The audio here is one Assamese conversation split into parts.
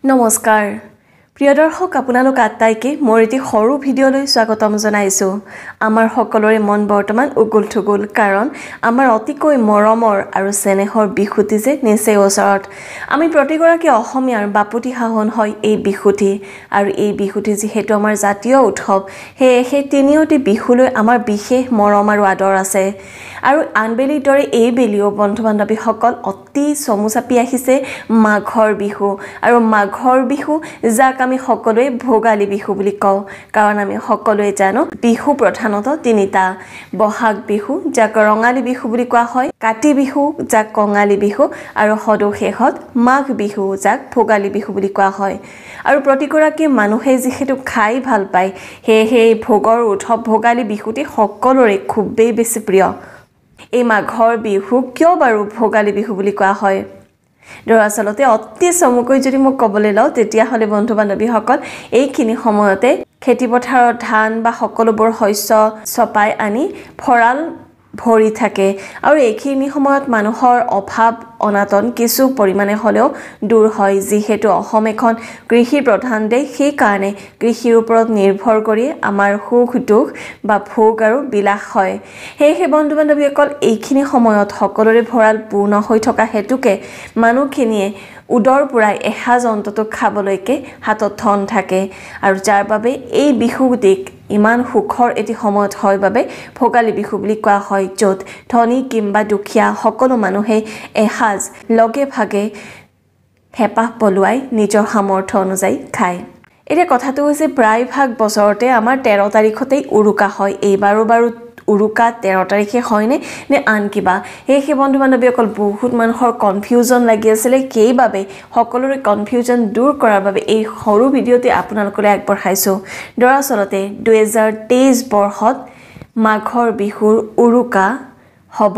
নমস্কাৰ প্ৰিয় দৰ্শক আপোনালোক আটাইকে মোৰ এটি সৰু ভিডিঅ'লৈ স্বাগতম জনাইছো আমাৰ সকলোৰে মন বৰ্তমান উগুল থুগুল কাৰণ আমাৰ অতিকৈ মৰমৰ আৰু স্নেহৰ বিহুটি যে নিচেই ওচৰত আমি প্ৰতিগৰাকী অসমীয়াৰ বাপুতি সাহন হয় এই বিহুটি আৰু এই বিহুটি যেহেতু আমাৰ জাতীয় উৎসৱ সেয়েহে তিনিওটি বিহুলৈ আমাৰ বিশেষ মৰম আৰু আদৰ আছে আৰু আনবেলিৰ দৰে এই বেলিও বন্ধু বান্ধৱীসকল অতি চমুচাপি আহিছে মাঘৰ বিহু আৰু মাঘৰ বিহু যাক আমি সকলোৱে ভোগালী বিহু বুলি কওঁ কাৰণ আমি সকলোৱে জানো বিহু প্ৰধানত তিনিটা বহাগ বিহু যাক ৰঙালী বিহু বুলি কোৱা হয় কাতি বিহু যাক কঙালী বিহু আৰু সদশেষত মাঘ বিহু যাক ভোগালী বিহু বুলি কোৱা হয় আৰু প্ৰতিগৰাকী মানুহে যেহেতু খাই ভাল পায় সেয়েহে ভোগৰ উৎসৱ ভোগালী বিহুটি সকলোৰে খুবেই বেছি প্ৰিয় এই মাঘৰ বিহু কিয় বাৰু ভোগালী বিহু বুলি কোৱা হয় দৰাচলতে অতি চমুকৈ যদি মোক ক'বলৈ লওঁ তেতিয়া হলে বন্ধু বান্ধৱীসকল এইখিনি সময়তে খেতি পথাৰৰ ধান বা সকলোবোৰ শস্য চপাই আনি ভঁৰাল ভৰি থাকে আৰু এইখিনি সময়ত মানুহৰ অভাৱ অনাটন কিছু পৰিমাণে হলেও দূৰ হয় যিহেতু অসম এখন কৃষি প্ৰধান দেশ সেই কাৰণে কৃষিৰ ওপৰত নিৰ্ভৰ কৰি আমাৰ সুখ দুখ বা ভোগ আৰু বিলাস হয় সেয়েহে বন্ধু বান্ধৱীসকল এইখিনি সময়ত সকলোৰে ভঁৰাল পূৰ্ণ হৈ থকা হেতুকে মানুহখিনিয়ে উদৰ পুৰাই এসাঁজ অন্তত খাবলৈকে হাতত ধন থাকে আৰু যাৰ বাবে এই বিহুটিক ইমান সুখৰ এটি সময়ত হয় বাবে ভোগালী বিহু বুলি কোৱা হয় য'ত ধনী কিংবা দুখীয়া সকলো মানুহে এসাঁজ লগে ভাগে হেপাহ পলুৱাই নিজৰ সামৰ্থ্য অনুযায়ী খায় এতিয়া কথাটো হৈছে প্ৰায়ভাগ বছৰতে আমাৰ 13 তাৰিখতেই উৰুকা হয় এইবাৰো বাৰু উৰুকা 13 তাৰিখে হয়নে নে আন কিবা সেয়েহে বন্ধু বান্ধৱীসকল বহুত মানুহৰ কনফিউজন লাগি আছিলে সেইবাবে সকলোৰে কনফিউজন দূৰ কৰাৰ বাবে এই সৰু ভিডিঅ'টি আপোনালোকলৈ আগবঢ়াইছো দৰাচলতে 2023 বৰ্ষত মাঘৰ বিহুৰ উৰুকা হ'ব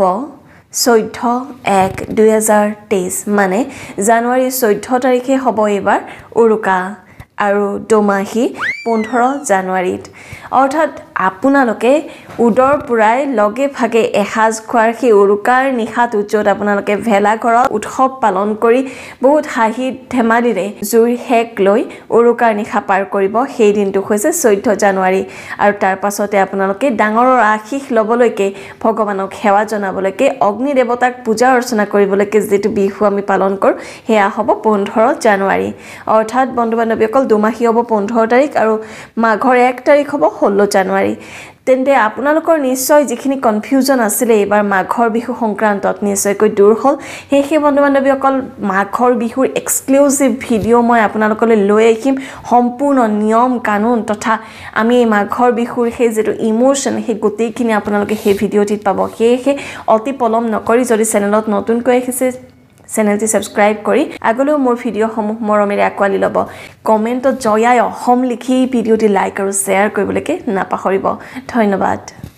14/1/2023 মানে জানুৱাৰী 14 তাৰিখে হ'ব এবাৰ উৰুকা আৰু দুমাহী 15 জানুৱাৰীত অৰ্থাৎ আপোনালোকে উদৰ পুৰাই লগে ভাগে এসাঁজ খোৱাৰ সেই উৰুকাৰ নিশাটো য'ত আপোনালোকে ভেলাঘৰত উৎসৱ পালন কৰি বহুত হাঁহি ধেমালিৰে জুইৰ হেক লৈ উৰুকাৰ নিশা পাৰ কৰিব সেই দিনটো হৈছে 14 জানুৱাৰী আৰু তাৰ পাছতে আপোনালোকে ডাঙৰৰ আশীষ ল'বলৈকে ভগৱানক সেৱা জনাবলৈকে অগ্নি দেৱতাক পূজা অৰ্চনা কৰিবলৈকে যেটো বিহু আমি পালন কৰোঁ হেয়া হ'ব 15 জানুৱাৰী অৰ্থাৎ বন্ধু বান্ধৱীসকল দুমাহী হ'ব 15 তাৰিখ আৰু মাঘৰ 1 তাৰিখ হ'ব 16 জানুৱাৰী তেন্তে আপোনালোকৰ নিশ্চয় যিখিনি কনফিউজন আছিলে এবাৰ মাঘৰ বিহু সংক্ৰান্তত নিশ্চয়কৈ দূৰ হ'ল সেয়েহে বন্ধু বান্ধৱীসকল মাঘৰ বিহুৰ এক্সক্লুসিভ ভিডিঅ' মই আপোনালোকলৈ লৈ আহিম সম্পূৰ্ণ নিয়ম কানুন তথা আমি মাঘৰ বিহুৰ সেই যেটো ইমোশন সেই গোটেইখিনি আপোনালোকে সেই ভিডিঅ'টিত পাব সেয়েহে অতি পলম নকৰি যদি চেনেলত নতুনকৈ আহিছে চেনেলটি সাবস্ক্ৰাইব কৰি আগলৈও মোৰ ভিডিঅ'সমূহ মৰমেৰে আকোৱালি ল'ব কমেণ্টত জয়াই অসম লিখি ভিডিঅ'টি লাইক আৰু শ্বেয়াৰ কৰিবলৈকে নাপাহৰিব ধন্যবাদ